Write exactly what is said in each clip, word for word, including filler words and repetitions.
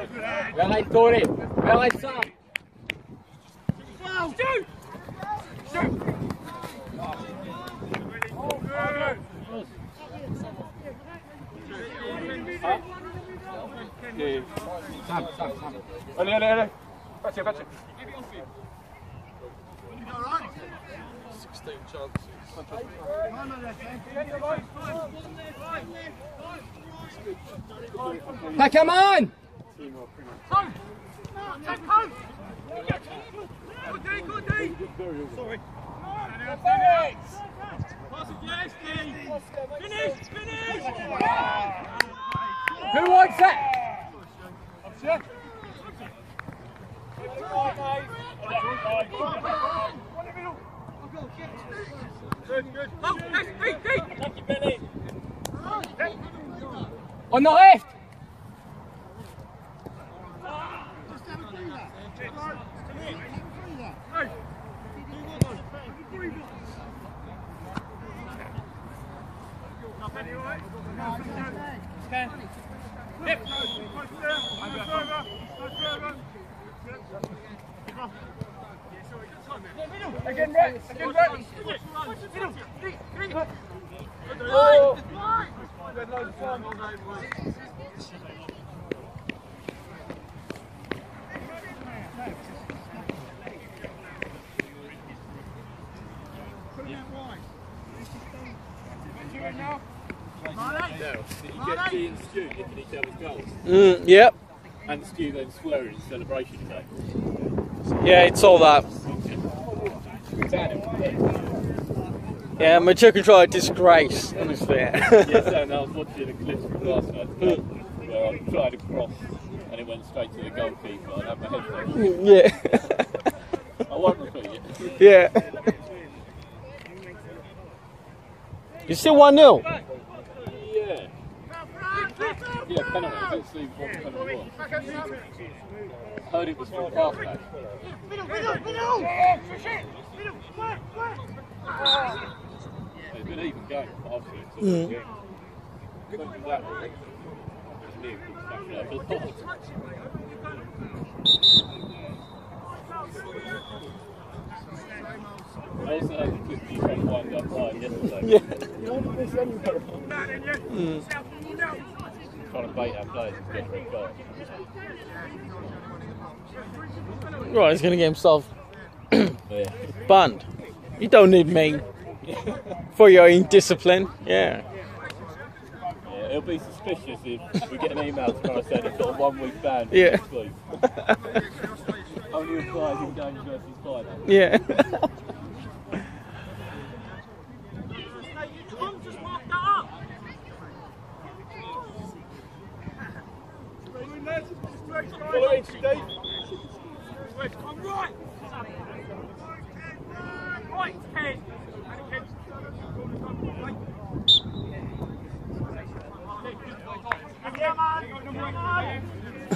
Wel ein Toni, wel ein Sam. Shoot! Shoot! Sam, Sam, Sam. Allez, allez, allez. Patrz się, patrz się. sixteen chances. Hey, come on! Come! Take come! Go D, go D! Sorry. Finish! Finish! Who wants that? Good, good. Oh, yes, D, D! Lucky Billy! On the left! Again, right, again, right. Oh. You get G and Stu nicking each other's goals. Mm, yep. And Stu then swearing in celebration again. Yeah, it's all that. Yeah, mature control disgrace, honestly. Yes, and I was watching a clip from last night where I tried to cross and it went straight to the goalkeeper and I had my headphones. Yeah. I won't repeat it. Yeah. You're still one nil. Yeah. Yeah, penalty. I didn't see what the penalty was. I heard it was from pass back. It's been an even game, obviously. It's all Mm. game. Couldn't do that really. It's near good stuff like I also had the clip you trying to wind up line yesterday. Yeah. Mm. Trying to bait our players and get red card. Right, he's going to get himself Yeah. banned. You don't need me for your indiscipline. Yeah. Yeah, it'll be suspicious if we get an email tomorrow saying it's got a one week ban for Yeah. next week. Only applies in games versus finals. Yeah. Follow it, Steve. I'm right. Right, Ted. Come on, come on.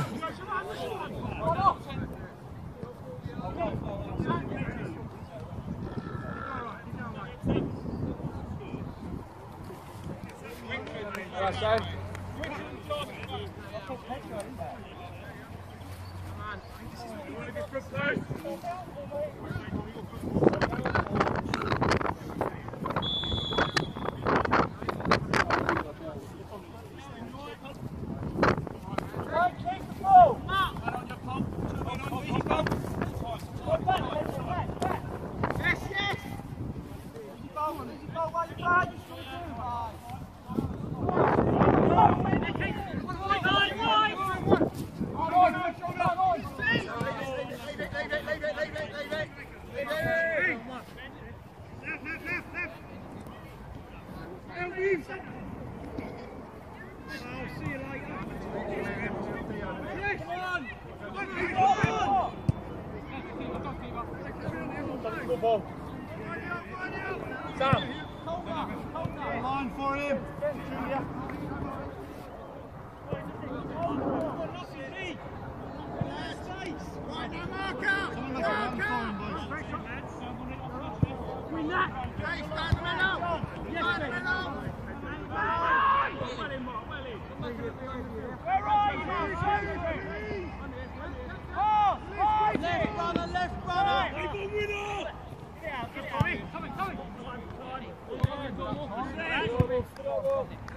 Sam, line for him. Yes, Left runner, left runner! Coming, coming!